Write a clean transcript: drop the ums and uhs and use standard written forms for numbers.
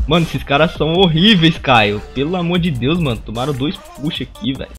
Mano, esses caras são horríveis, Caio. Pelo amor de Deus, mano. Tomaram 2 push aqui, velho.